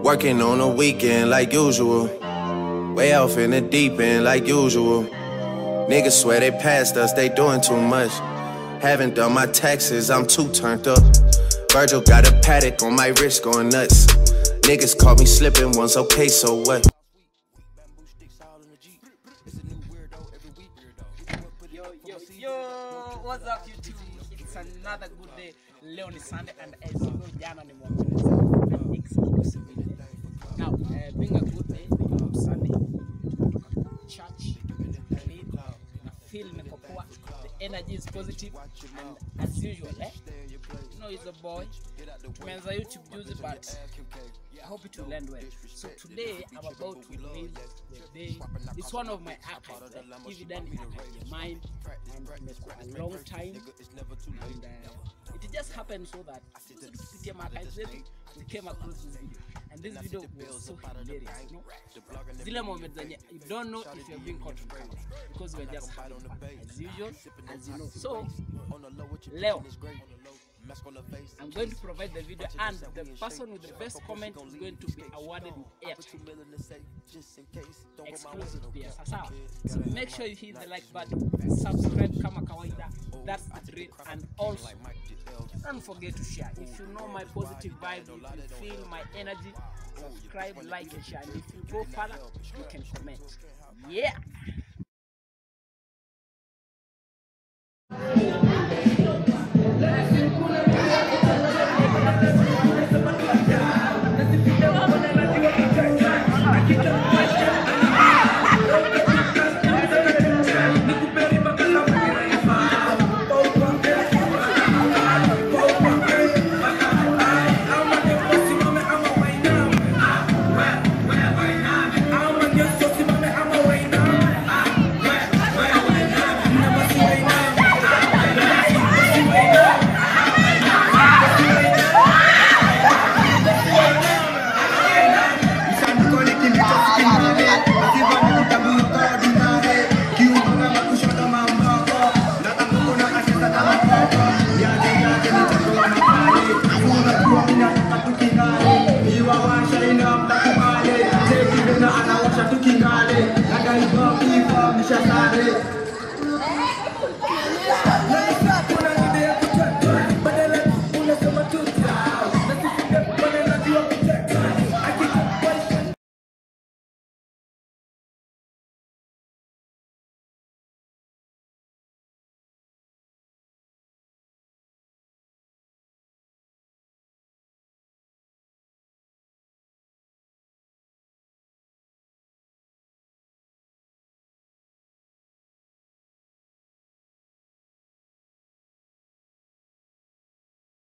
Working on a weekend like usual. Way off in the deep end like usual. Niggas swear they passed us, they doing too much. Haven't done my taxes, I'm too turned up. Virgil got a paddock on my wrist going nuts. Niggas caught me slipping once, okay, so what? Yo, what's up YouTube? It's another good day. Leo ni Sunday and as you know, jana ni an exclusive video. Now, being a good day, Sunday, church, feel mekopoa, the energy is positive, and as usual, you know, he's a boy, men's a YouTube user, but I hope it will end well. So today, I'm about to read the day. It's one of my archives, evidently in your mind, and for a long time, and it just happened so that we came across this video, and this video was so hilarious, you know. Zile moments that you don't know if you're being caught on camera, because we're just having fun, as usual, as you know. So, Leo, I'm going to provide the video, and the person with the best comment is going to be awarded with airtime. Exclusive there. So make sure you hit the like button, subscribe kama kawaida, that's the drill, and also don't forget to share. If you know my positive vibe, if you feel my energy, subscribe, like and share, and if you go further, you can comment. Yeah.